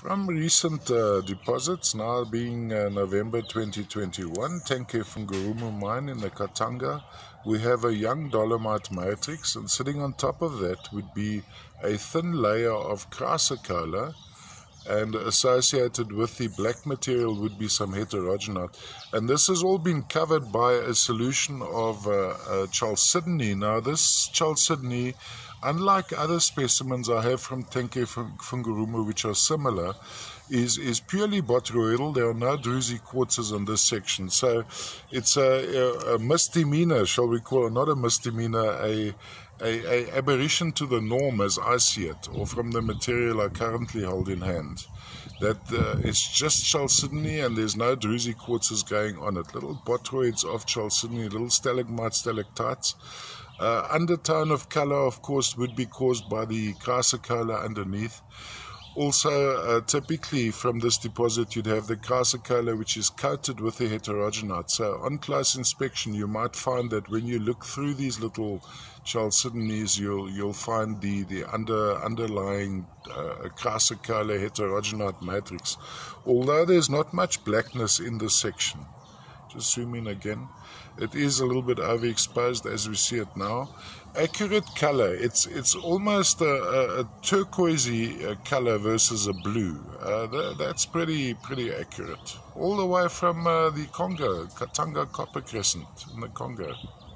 From recent deposits, now being November 2021, Tenke Fungurume mine in the Katanga, we have a young dolomite matrix, and sitting on top of that would be a thin layer of chrysocolla, and associated with the black material would be some heterogenite. And this has all been covered by a solution of chalcedony. Now this chalcedony, unlike other specimens I have from Tenke Fungurume which are similar, is purely boteroidal. There are no druzy quartzes on this section. So it's a misdemeanor, shall we call it, not a misdemeanor, a aberration to the norm as I see it, or from the material I currently hold in hand. That it's just chalcedony and there's no druzy quartzes going on it. Little boteroids of chalcedony, little stalagmites, stalactites. Undertone of color, of course, would be caused by the chrysocolla underneath. Also, typically from this deposit you'd have the chrysocolla which is coated with the heterogenite. So on close inspection you might find that when you look through these little chalcedonies you'll find the underlying chrysocolla heterogenite matrix. Although there's not much blackness in this section. Just zoom in again. It is a little bit overexposed as we see it now. Accurate color, it's almost a turquoisey color versus a blue. That's pretty accurate. All the way from the Congo, Katanga Copper Crescent in the Congo.